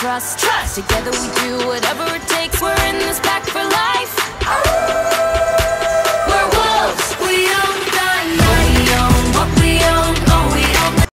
trust. Together we do whatever it takes. We're in this pack for